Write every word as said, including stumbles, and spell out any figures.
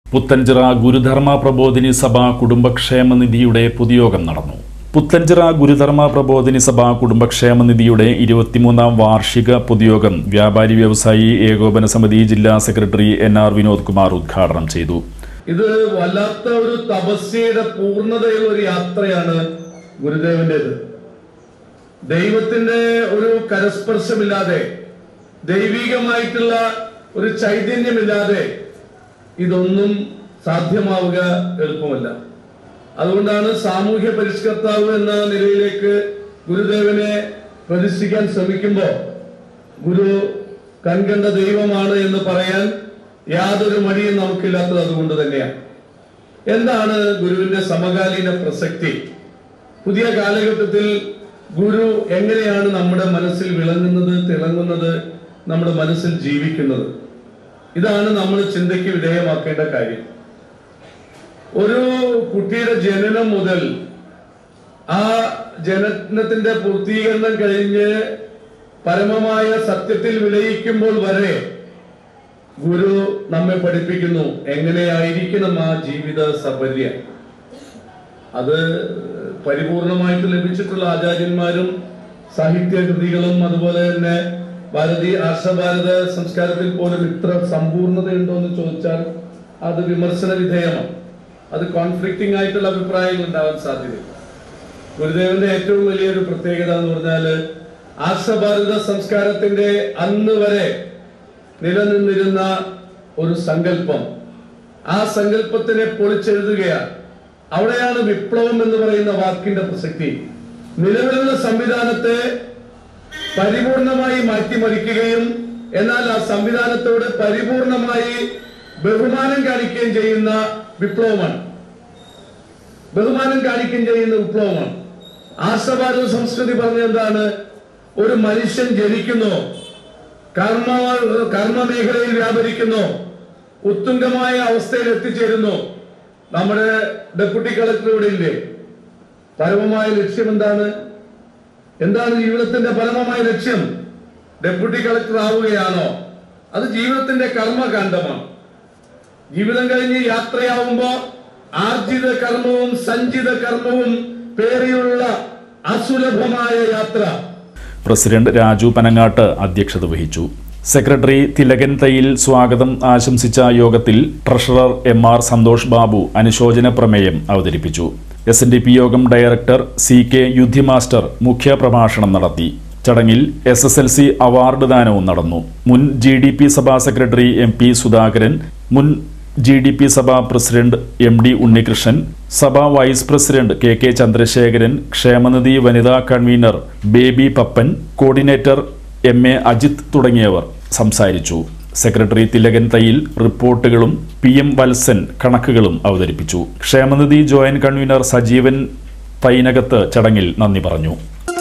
പുത്തഞ്ചിറ ഗുരുധർമ്മ പ്രബോധിനി സഭ കുടുംബക്ഷേമ നിധിയുടെ പൊതുയോഗം നടന്നു. പുത്തഞ്ചിറ ഗുരുധർമ്മ പ്രബോധിനി സഭ കുടുംബക്ഷേമ നിധിയുടെ ഇരുപത്തിമൂന്നാം വാർഷിക പൊതുയോഗം വ്യാപാരി വ്യവസായി ഏകോപന സമിതി ജില്ലാ secretary N R Vinod Kumar ഉദ്ഘാടനം ചെയ്തു. ഇത് വല്ലാത്ത ഒരു തപസ്യയുടെ പൂർണ്ണതയുള്ള ഒരു യാത്രയാണ് ഗുരുദേവന്റേത്. ദൈവത്തിന്റെ ഒരു കരസ്പർശമില്ലാതെ, ദൈവികമായിട്ടുള്ള ഒരു ചൈതന്യമില്ലാതെ ഇതൊന്നും സാധ്യമാവുക എളുപ്പമല്ല. അതുകൊണ്ടാണ് സാമൂഹ്യ പരിഷ്കർത്താവ് എന്ന നിലയിലേക്ക് ഗുരുദേവനെ പ്രതിഷ്ഠിക്കാൻ ശ്രമിക്കുമ്പോൾ ഗുരു കൺകണ്ട ദൈവമാണ് എന്ന് പറയാൻ യാതൊരു മടിയും നമുക്കില്ലാത്തത് അതുകൊണ്ട് തന്നെയാണ്. എന്താണ് ഗുരുവിന്റെ സമകാലീന പ്രസക്തി? പുതിയ കാലഘട്ടത്തിൽ ഗുരു എങ്ങനെയാണ് നമ്മുടെ മനസ്സിൽ വിളങ്ങുന്നത്, തിളങ്ങുന്നത്, നമ്മുടെ മനസ്സിൽ ജീവിക്കുന്നത്? ഇതാണ് നമ്മൾ ചിന്തയ്ക്ക് വിധേയമാക്കേണ്ട കാര്യം. ഒരു കുട്ടിയുടെ ജനനം മുതൽ ആ ജനനത്തിന്റെ പൂർത്തീകരണം കഴിഞ്ഞ് പരമമായ സത്യത്തിൽ വിലയിക്കുമ്പോൾ വരെ ഗുരു നമ്മെ പഠിപ്പിക്കുന്നു എങ്ങനെയായിരിക്കണം ആ ജീവിത സഫല്യ. അത് പരിപൂർണമായിട്ട് ലഭിച്ചിട്ടുള്ള ആചാര്യന്മാരും സാഹിത്യകൃതികളും അതുപോലെ തന്നെ ഭാരതീയ ആർഷഭാരത സംസ്കാരത്തിൽ പോലും ഇത്ര സമ്പൂർണതയുണ്ടോ എന്ന് ചോദിച്ചാൽ അത് വിമർശന വിധേയമാണ്. അത് കോൺഫ്ലിക്റ്റിംഗ് ആയിട്ടുള്ള അഭിപ്രായങ്ങൾ ഉണ്ടാവാൻ സാധ്യതയില്ല. ഗുരുദേവന്റെ ഏറ്റവും വലിയൊരു പ്രത്യേകത എന്ന് പറഞ്ഞാല് ആർഷഭാരത സംസ്കാരത്തിന്റെ അന്ന് വരെ നിലനിന്നിരുന്ന ഒരു സങ്കല്പം, ആ സങ്കല്പത്തിനെ പൊളിച്ചെഴുതുകയാണ്. അവിടെയാണ് വിപ്ലവം എന്ന് പറയുന്ന വാക്കിന്റെ പ്രസക്തി. നിലവിലുള്ള സംവിധാനത്തെ പരിപൂർണമായി മാറ്റിമറിക്കുകയും എന്നാൽ ആ സംവിധാനത്തോട് പരിപൂർണമായി ബഹുമാനം കാണിക്കുകയും ചെയ്യുന്ന വിപ്ലവമാണ്. ബഹുമാനം കാണിക്കുകയും ചെയ്യുന്ന വിപ്ലവമാണ്. ആർഷഭാരത സംസ്കൃതി പറഞ്ഞ എന്താണ്? ഒരു മനുഷ്യൻ ജനിക്കുന്നു, കർമ്മ കർമ്മ മേഖലയിൽ വ്യാപരിക്കുന്നു, ഉത്തുംഗമായ അവസ്ഥയിൽ എത്തിച്ചേരുന്നു. നമ്മുടെ ഡെപ്യൂട്ടി കളക്ടർ ഇവിടെ ഇല്ലേ? പരമമായ ലക്ഷ്യം എന്താണ്? എന്താണ് ജീവിതത്തിന്റെ പരമമായ ലക്ഷ്യം? ഡെപ്യൂട്ടി കളക്ടർ ആവുകയാണോ? അത് ജീവിതത്തിന്റെ കർമ്മകാണ്ഡമാണ്. ജീവിതം കഴിഞ്ഞ് യാത്രയാവുമ്പോ ആർജിത കർമ്മവും സഞ്ചിത കർമ്മവും പേറിയുള്ള അസുലഭമായ യാത്ര. പ്രസിഡന്റ് രാജു പനങ്ങാട്ട് അധ്യക്ഷത വഹിച്ചു. സെക്രട്ടറി തിലകൻ തയ്യിൽ സ്വാഗതം ആശംസിച്ച യോഗത്തിൽ treasurer M R Santhosh Babu അനുശോചന പ്രമേയം അവതരിപ്പിച്ചു. എസ് എൻ ഡി പി യോഗം director C K Yudhi master മുഖ്യ പ്രഭാഷണം നടത്തി. ചടങ്ങിൽ S S L C award ദാനവും നടന്നു. മുൻ ജി ഡി പി സഭാ സെക്രട്ടറി എം പി സുധാകരൻ, മുൻ ജി ഡി പി സഭാ പ്രസിഡന്റ് എം ഡി ഉണ്ണികൃഷ്ണൻ, സഭാ vice president K K Chandrasekharan, ക്ഷേമനിധി വനിതാ convener Baby Pappan, coordinator M A Ajith തുടങ്ങിയവർ സംസാരിച്ചു. സെക്രട്ടറി തിലകൻ തയ്യിൽ റിപ്പോർട്ടുകളും പി എം വത്സൻ കണക്കുകളും അവതരിപ്പിച്ചു. ക്ഷേമനിധി ജോയിന്റ് കൺവീനർ സജീവൻ പൈനകത്ത് ചടങ്ങിൽ നന്ദി പറഞ്ഞു.